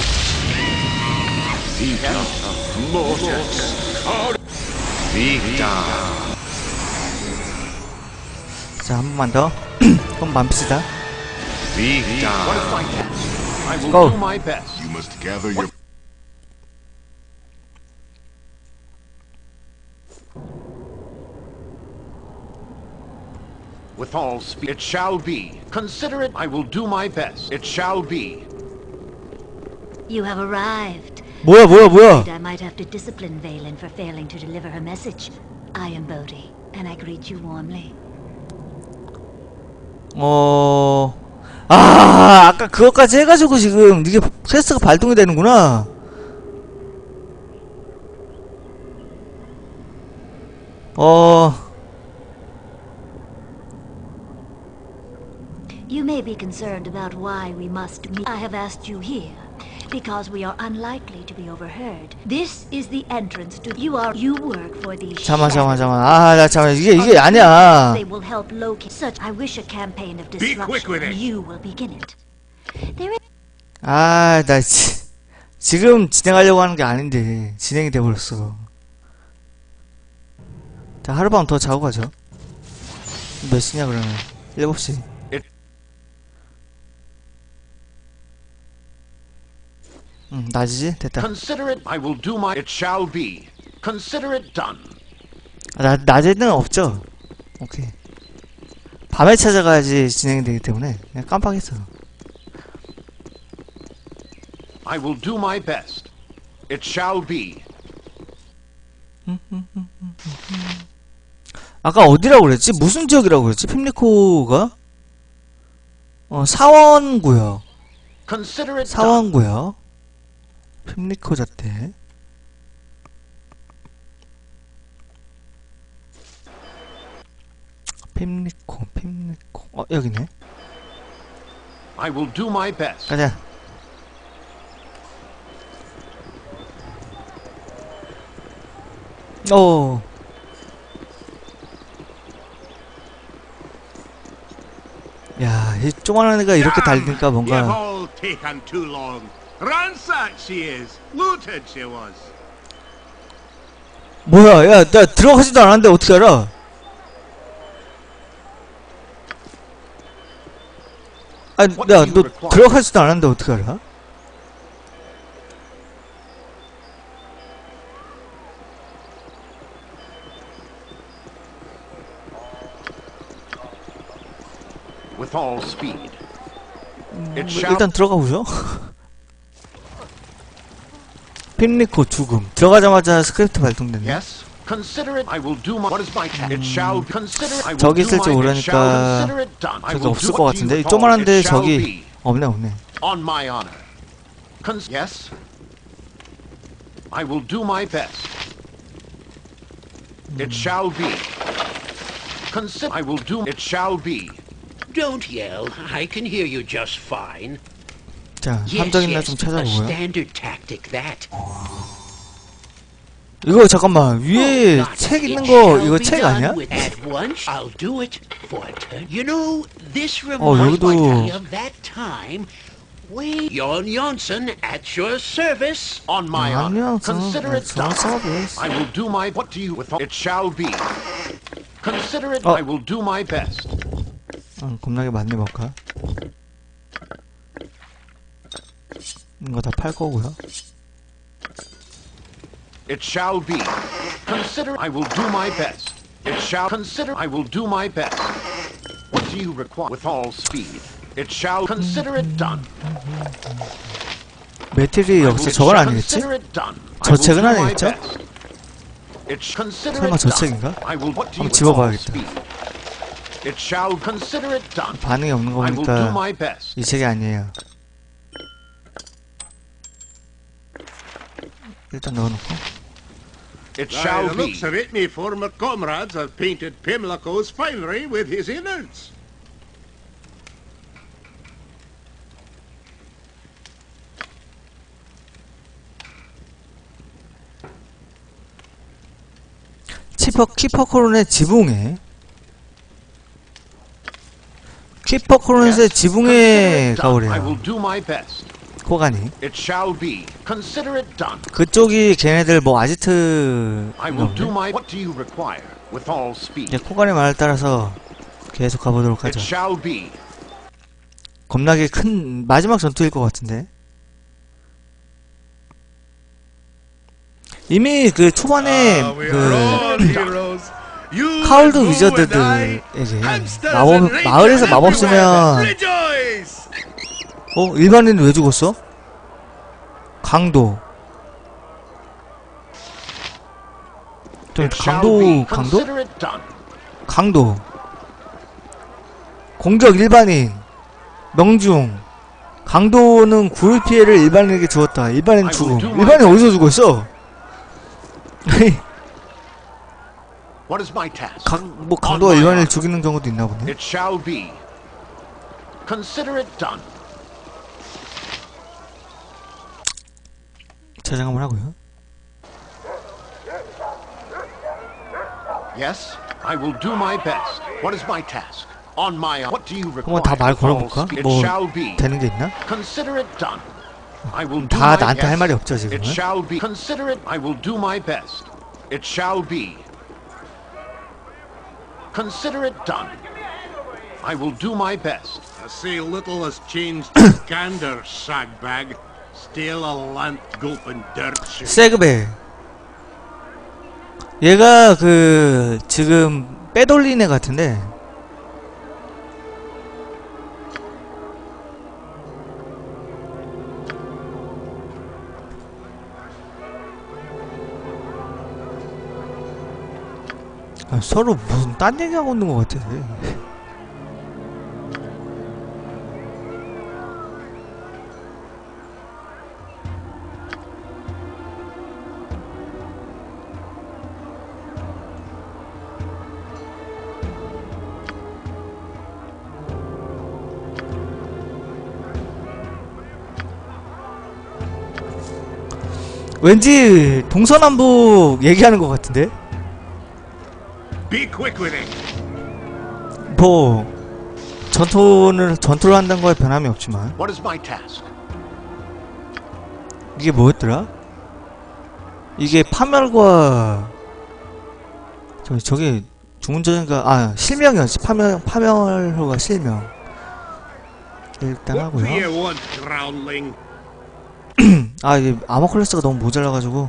자, 한 번만 더. 그럼 맘피시다. What is my task? I will Go. do my best. You must gather your With all speed. It shall be. Consider it. I will do my best. It shall be. You have arrived. 뭐야, 뭐야, 뭐야. I might have to discipline Valen for failing to deliver her message. I am Bodhi, and I greet you warmly. 어... 아, 아까 그것까지 해가지고 지금 이게 퀘스트가 발동이 되는구나. 어... You may be concerned about why we must meet. I have asked you here because we are unlikely to be overheard. This is the entrance to. You are. You work for the. 잠만, 잠만, shadows. 잠만. 아, 나 잠만. 이게, 이게 아니야. They will help locate such. I wish a campaign of Be quick disruption. with and it. you will begin it. There is. 아, 나 지, 지금 진행하려고 하는 게 아닌데 진행이 돼버렸어. 자, 하룻밤 더 자고 가죠. 몇 시냐 그러면? 일곱 시. 응, 낮이지? 됐다. Consider it. I will do my. It shall be. Consider it done. 아, 나, 낮에는 없죠? 오케이. 밤에 찾아가야지 진행이 되기 때문에 그냥 깜빡했어. I will do my best. It shall be. 아까 어디라고 그랬지? 무슨 지역이라고 그랬지? 핍리코가? 어, 사원구요. Consider it done. 사원구요. 핍리코 자태. 핍리코, 핍리코. 어, 여기네. I will do my best. 가자. 오. 야, 이 조그만한 애가 이렇게 달리니까 You've 뭔가. all taken too long. Ransacked she is. Looted she was. 뭐야, 야, 나 들어가지도 않았는데 어떻게 알아? 아니, 야, 너 들어가지도 않았는데 어떻게 알아? With all speed. It 뭐, shall. 일단 들어가 보죠. 핍리코 죽음. 들어가자마자 스크립트 발동됐네. Yes. Consider it. I will do my. What is my task? It shall be. Consider. I will 저기 do 있을지 my. It 모르니까 shall consider it done. I 저기 will 없을 do 것 what you 같은데. with all. 조그만한데 It shall 저기 be. 없네, 없네. On my honor. Cons yes. I will do my best. It shall be. Consider. I will do. It shall be. Don't yell. I can hear you just fine. 자, Yes, 함정 있나 yes, 좀 a 찾아보고요. standard tactic that. 이거 잠깐만 위에 책 있는 거 이거 책 아니야? At once, I'll do it for a turn. You know, this 어, reminds 여기도- me of that time when Jon Jonsson at your service. On my honor, 안녕, consider it 저 done. 서비스. I will do my. What do you? With it shall be. Consider it. 어. I will do my best. 응, 겁나게 많네 먹까. 이거 다 팔 거고요. It shall be. Consider. I will do my best. It shall. Consider. I will do my best. What do you require? With all speed. It shall. Consider it done. 메테리 여기서 저건 아니겠지? Consider it done. I 저 will 책은 do my 아니겠죠? best. It sh- consider 설마 it 저 done. 책인가? I will. What do 한번 you with all 집어봐야겠다. speed. It shall. Consider it done. 반응이 없는 거 I will do 보니까 my best. 이 책이 아니에요. 일단 넣어놓고. It By shall the be. looks of it, me former comrades have painted Pimlico's finery with his innards. 키퍼 키퍼코론의 지붕에 키퍼코론의 지붕에 I will 가오래요. do my best. 코간이. It shall be. Consider it done. 그쪽이 걔네들 뭐 아지트 I will do my. What do you require? With all speed. 이제 코간의 말을 따라서 계속 가보도록 It 하죠. shall be. 겁나게 큰 마지막 전투일 것 같은데. 이미 그 초반에 Ah, we are all 그 heroes. You 카울드 and Boo and I, 위저드들에게 hamsters 마법 and rangers 마을에서 마법 everywhere. 쓰면 Rejoice! 어 일반인은 왜 죽었어? 강도. 좀 It shall be. 강도 강도 Consider it done. 강도. 공격 일반인. 명중. 강도는 구일 피해를 일반인에게 주었다. 일반인 죽음. 일반인 어디서 죽었어? What is my task? 강, 뭐 강도가 일반인을 죽이는 경우도 있나 보네. It shall be. Consider it done. 저장 한번 하고요. Yes, I will do my best. What is my task? On my. What do you require? 한번 다 말 With all 걸어볼까? speed. 뭐 It shall be. 되는 게 있나? Consider it done. I will do 다 my 나한테 yes. 할 말이 없죠 지금은. It shall be. Consider it. I will do my best. It shall be. Consider it done. I will do my best. I say little has changed to gander, sagbag. Still a lamp gulping dirt shit. 세그베. 얘가 그 지금 빼돌린 애 같은데. 아, 서로 무슨 딴 얘기하고 있는 것 같아. 왠지 동서남북 얘기하는 것 같은데? Be quick with it. 뭐 전투를 전투를 한다는 거에 변함이 없지만 What is my task? 이게 뭐였더라? 이게 파멸과 저기 저기 중문전인가 아 실명이었지 파멸 파멸과 실명 일단 What do 하고요. you want, groundling? 아 이게 아머 클래스가 너무 모자라가지고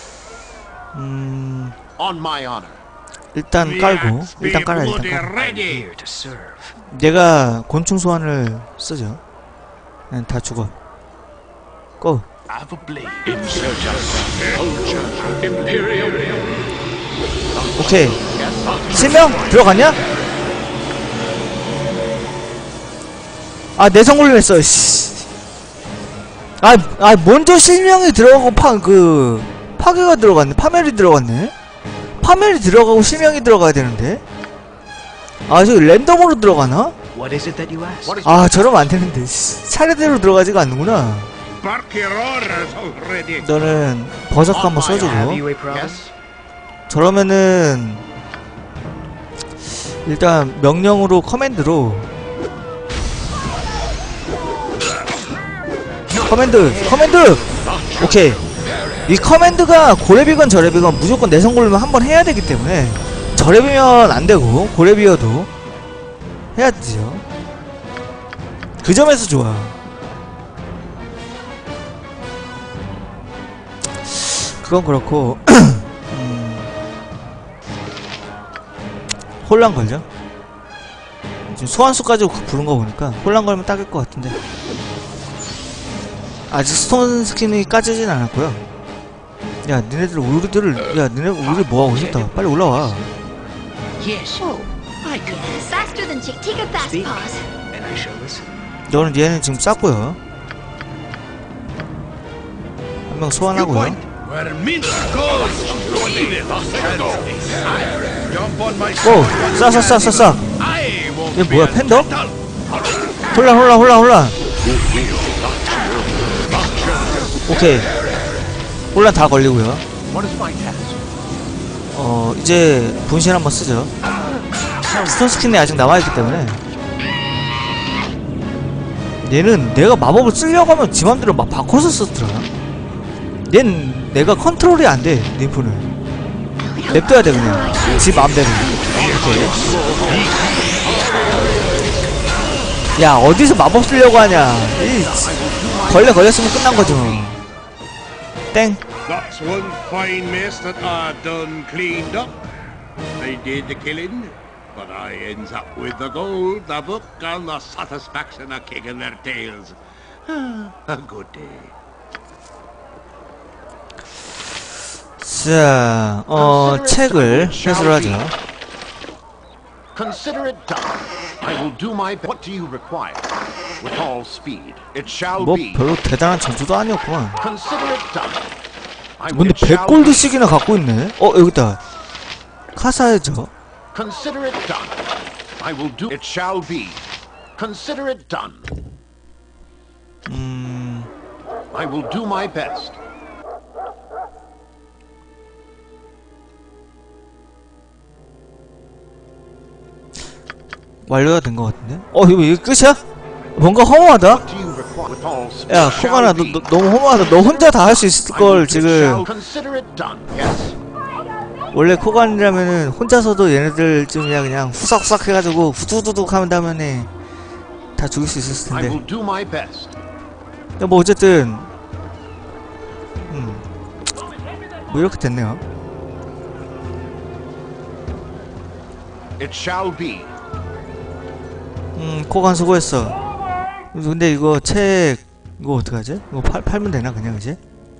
음 On my honor. 일단 The 깔고 axe be 일단 깔아 일단 bloody 깔아. ready. Here to serve. 얘가 곤충 소환을 쓰죠. 그냥 다 죽어. 고. I've a blade. Insurgents. Culture. Imperial. 오케이. 실명 들어갔냐? 아 내성 훈련했어. 씨. 아, 아 먼저 실명이 들어가고 파 그 파괴가 들어갔네. 파멸이 들어갔네. 파멸이 들어가고 실명이 들어가야 되는데. 아 저기 랜덤으로 들어가나? What is it that you ask? What is 아 저러면 안 되는데. 씨. 차례대로 들어가지가 않는구나. bark your orders already. 너는 버섯 한번 Have 써주고. you a problem? Yes? 저러면은 일단 명령으로 커맨드로 커맨드 커맨드 오케이. 이 커맨드가 고래비건 저래비건 무조건 내성 걸리면 한번 해야 되기 때문에 저래비면 안 되고 고래비어도 해야 되죠. 그 점에서 좋아. 그건 그렇고 음, 혼란 걸죠? 지금 소환수 가지고 부른 거 보니까 혼란 걸면 딱일 것 같은데 아직 스톤 스킨이 까지진 않았고요. 야 니네들 우리들을 야 니네 우리 뭐하고 있었다. 빨리 올라와. Yes. Oh, I could. Faster than Chick. Take a fast Speak. pause. And I shall listen. 너는 얘는 지금 쌌고요. 한 명 소환하고요. Where Minsk goes, leave it. Jump on my 고! 싸 싸 싸 싸 싸. I won't 얘 be 뭐야 a 팬더? gentle. 혼란 혼란 혼란 혼란. 오케이. 혼란 다 걸리고요. What is my task? 어 이제 분신 한번 쓰죠. 스톤 스킨이 아직 남아있기 때문에 얘는 내가 마법을 쓰려고 하면 지 맘대로 막 바꿔서 쓰더라. 얜 내가 컨트롤이 안돼. 림프는 냅둬야 돼 그냥 지 맘대로. 이렇게. 야 어디서 마법 쓰려고 하냐. 이 걸려 걸렸으면 끝난 거죠. 땡. That's one fine mess that I done cleaned up. They did the killing, but I ends up with the gold, the book, and the satisfaction of kicking their tails. A good day. 자, 어 책을 회수를 하죠. Consider it done. I will do my best. What do you require? With all speed. It shall 뭐 be. 별로 대단한 전투도 아니었구만. Consider it done. I will- 근데 it shall 백 골드씩이나 갖고 있네. 어 여기다. 카사해죠. Consider it done. I will do. It shall be. Consider it done. 음, I will do my best. 완료가 된 것 같은데. 어 이거 이게 끝이야? 뭔가 허무하다. Do you require? With all speed. 야 It shall 코가나 너, be. 너 너무 허무하다. 너 혼자 다 할 수 있을 I will- 걸 it shall- 지금. Consider it done. Yes. 원래 코간이라면은 혼자서도 얘네들 좀 그냥 그냥 후삭후삭 해가지고 후두두둑 하면 다음에 다 죽일 수 있었을 I 텐데. will do my best. 야, 뭐 어쨌든 음, 뭐 이렇게 됐네요. It shall be. 음, 코간 수고했어. 근데 이거 책 이거 어떡하지? 이거 팔, 팔면 되나 그냥 이제?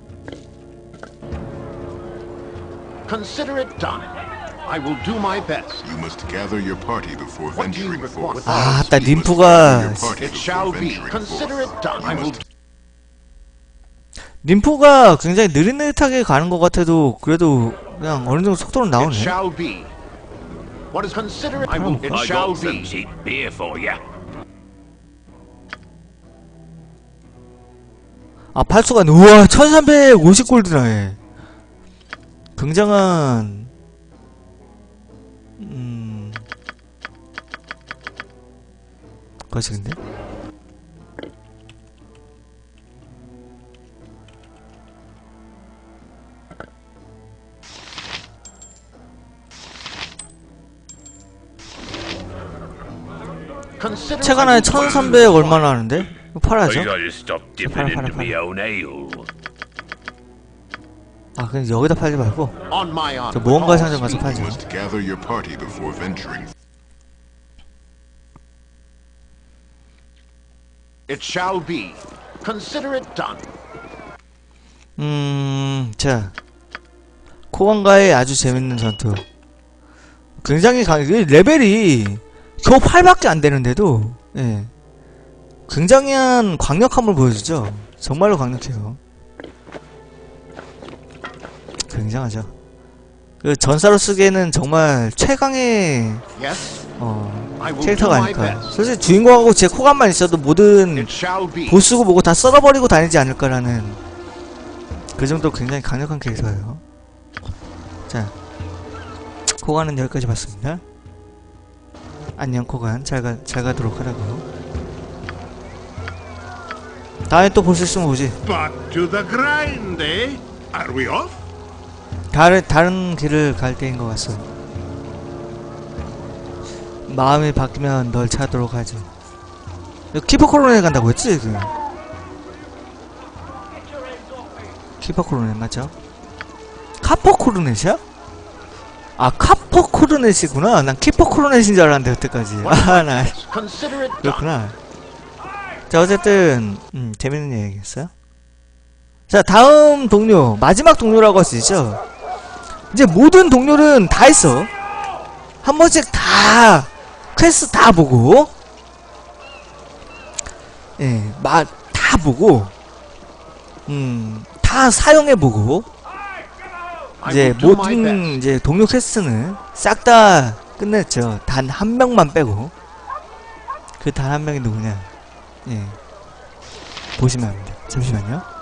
Consider it done. I will do my best. You must gather your party before What do you venturing require? forth. With all 아, 아따 You must gather 림프가 your party It before shall be. venturing Consider forth. it done. I You will. must 림프가 굉장히 느릿느릿하게 가는 것 같아도 그래도 그냥 어느 정도 속도는 It 나오네. shall be. What is consider it? I will. It I shall got some be. cheap beer for you. 아, 팔수가 우와 천삼백오십 골드나 해. 굉장한 음 것이근데? Consider. 책 I 하나에 will do my 천삼백 얼마나 하는데? 이거 팔아야죠? I gotta stop dipping 팔아, 팔아, into my 팔아. own ale. 아 그냥 여기다 팔지 말고 On my honor. 저 with 모험가 all 상점 가서 speed. 팔죠. You must gather your party before venturing. It shall be. Consider it done. 음, 자 코간과의 아주 재밌는 전투. 굉장히 강, 이게 레벨이 겨우 팔밖에 안 되는데도, 예, 굉장한 강력함을 보여주죠. 정말로 강력해요. 굉장하죠. 그 전사로 쓰기에는 정말 최강의 Yes. 어 I will do 캐릭터가 my 아닐까. best. 솔직히 주인공하고 제 코감만 있어도 모든 It shall be. 보스고 뭐고 다 썰어버리고 다니지 않을까라는 그 정도 굉장히 강력한 캐릭터예요. 자, 코간은 여기까지 봤습니다. 안녕 코간, 잘가 잘 가도록 하라고요. 다음에 또 볼 수 있으면 보지. Back to the grind, eh? Are we off? 다른 다른 길을 갈 때인 것 같소. 마음이 바뀌면 널 찾도록 하지. 키퍼 코로네 간다고 했지 지금. 키퍼 코로네 맞죠? 카퍼 코르넷이야? 아 카퍼 코르넷이구나. 난 키퍼 코르넷인 줄 알았는데 여태까지. 아나 Consider it done. 그렇구나. 자 어쨌든 음, 재밌는 얘기였어요. 자 다음 동료, 마지막 동료라고 할 수 있죠. 이제 모든 동료는 다 했어. 한 번씩 다 퀘스트 다 보고, 예, 마, 다 보고, 음, 다 사용해보고, 이제 모든 이제 동료 퀘스트는 싹 다 끝냈죠. 단 한 명만 빼고. 그 단 한 명이 누구냐? 예, 보시면 합니다. 잠시만요.